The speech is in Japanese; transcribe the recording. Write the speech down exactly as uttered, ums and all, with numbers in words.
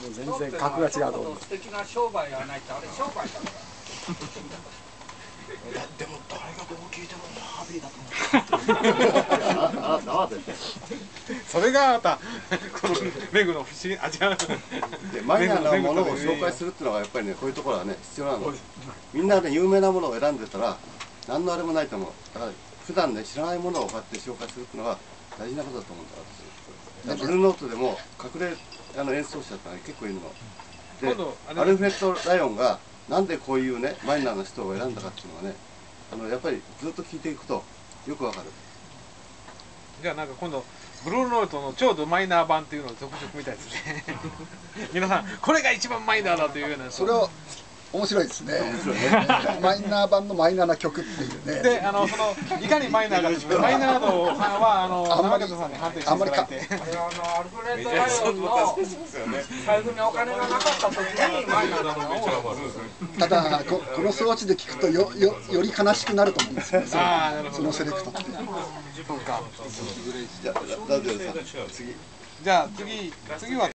全然格が違うと思う。 素敵な商売はないとあれ商売だから。 でも誰がどう聞いてもハービーだと思う。あなたは絶対。 それがまたこのメグの不思議、あ、違う。 でマイナーなものを紹介するっていうのがやっぱりね、こういうところはね必要なの。みんなね有名なものを選んでたら何のあれもないと思う。だから普段ね知らないものをこうやって紹介するっていうのが大事なことだと思うんだ私。ブルーノートでも隠れあの演奏者ってのが結構いるの。でアルフレッド・ライオンがなんでこういうねマイナーな人を選んだかっていうのはね、あのやっぱりずっと聞いていくとよくわかる。 じゃあなんか今度ブルーノートのちょうどマイナー版っていうのを続々みたいですね。皆さんこれが一番マイナーだというような。 それは面白いですね。マイナー版のマイナーな曲っていうね。 で、あのそのいかにマイナーかというマイナー度はあの生方さんに判定していただいて。 あれあのアルフレッド・ライオンの財布にお金がなかった時にマイナーなのを。 ただここの装置で聞くとよよより悲しくなると思うんですよ。 ああ、なるほど。 そのセレクトって。 そうか。 じゃあ、ダデルさん、次。 じゃあ次次は。